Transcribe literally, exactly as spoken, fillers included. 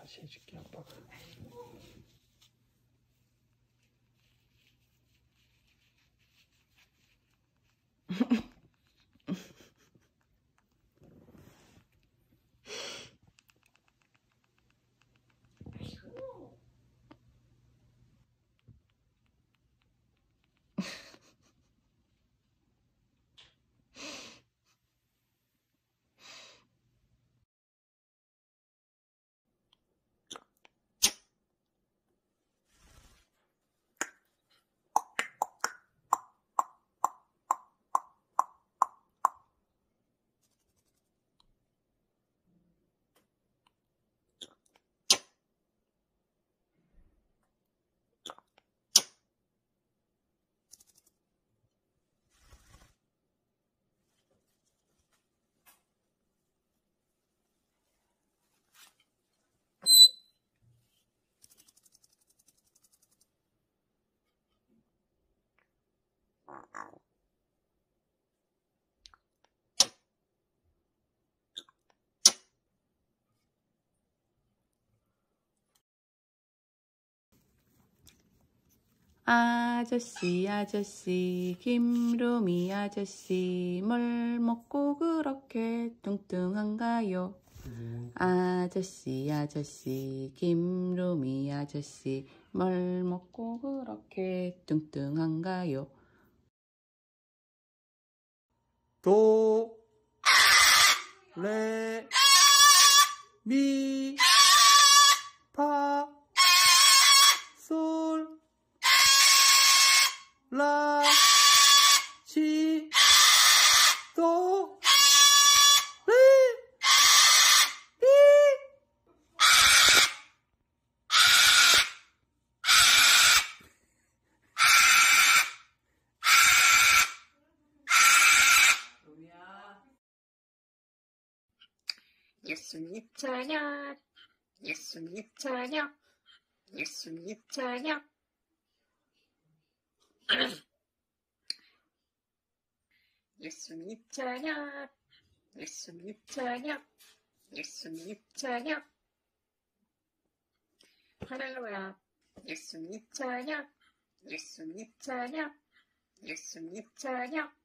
다시 해줄게 아빠가. 아저씨 아저씨 김루미 아저씨 뭘 먹고 그렇게 뚱뚱한가요? 음. 아저씨 아저씨 김루미 아저씨 뭘 먹고 그렇게 뚱뚱한가요? 도, 레, 미, 파, 솔, 라, 시, 도, 레, 미. 예수님 저녁, 예수님 저녁, 예수님 저녁. 예수님 저녁, 예수님 저녁, 예수님 저녁. 할렐루야. 예수님 저녁, 예수님 저녁, 예수님 저녁.